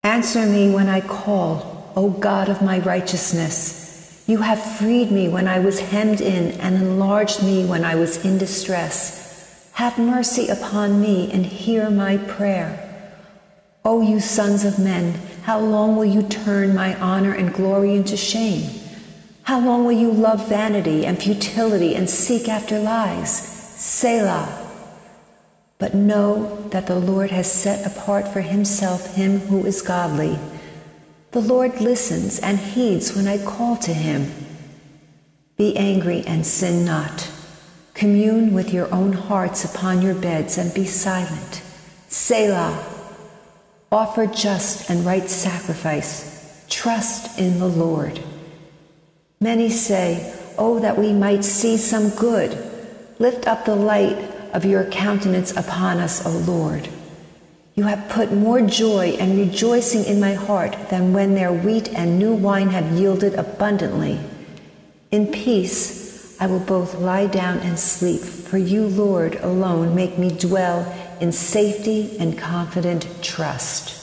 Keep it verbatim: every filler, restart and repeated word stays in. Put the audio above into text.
Answer me when I call, O God of my righteousness. You have freed me when I was hemmed in and enlarged me when I was in distress. Have mercy upon me and hear my prayer. O you sons of men, how long will you turn my honor and glory into shame? How long will you love vanity and futility and seek after lies? Selah. But know that the Lord has set apart for himself him who is godly. The Lord listens and heeds when I call to him. Be angry and sin not. Commune with your own hearts upon your beds and be silent. Selah. Offer just and right sacrifice. Trust in the Lord. Many say, "Oh, that we might see some good. Lift up the light of your countenance upon us, O Lord." You have put more joy and rejoicing in my heart than when their wheat and new wine have yielded abundantly. In peace I will both lie down and sleep, for you, Lord, alone make me dwell in safety and confident trust.